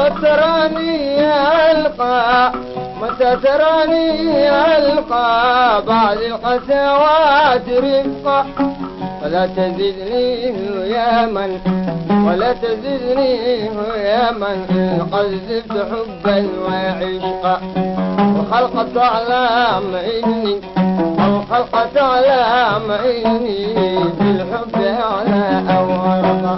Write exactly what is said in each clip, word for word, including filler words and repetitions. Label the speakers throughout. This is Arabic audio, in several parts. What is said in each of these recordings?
Speaker 1: تراني ألقى متى تراني ألقى بعد القسوات رفقا ولا تزدني يا من ولا تزدني يا من قد زدت حبا وعشقا الخلق تعلم إني الخلق تعلم إني بالحب أعلى أو أرقى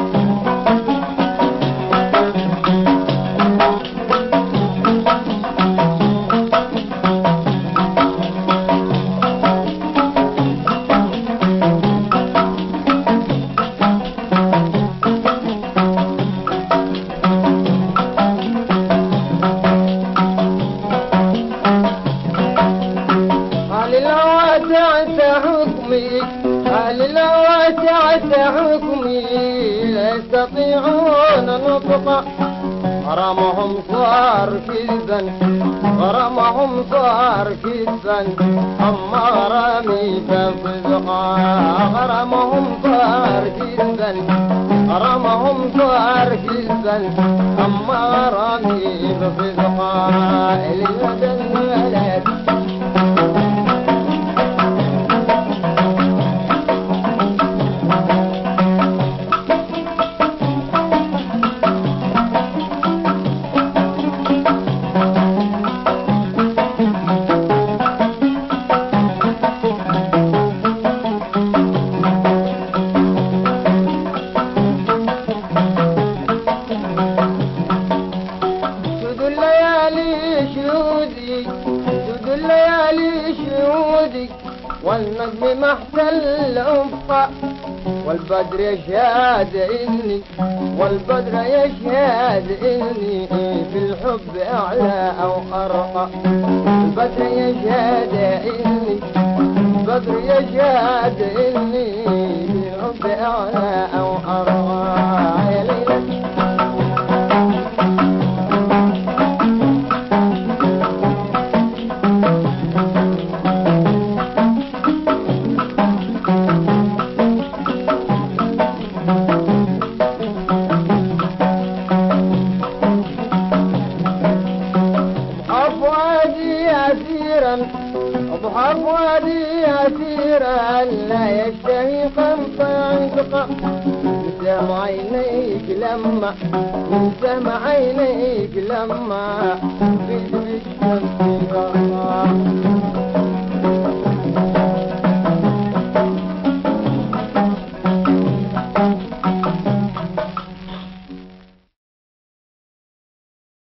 Speaker 1: أهل لو وسعت حكمي لا يستطيعون نطقا غرامهم صار كذبا غرامهم صار كذبا أما غرامي فصدقا غرامهم صار كذبا غرامهم صار كذبا أما غرامي فصدقا للمدى الولد والنجم محتل أفقى والبدر يشهد إني والبدر يشهد إني في الحب أعلى أو أرقى البدر يشهد إني البدر يشهد إني في الحب أعلى أو أرقى يا ليلى أضحى فؤادي أسيرا لا يشتهي قمط عندقا من سهم عينيك لما من سهم عينيك لما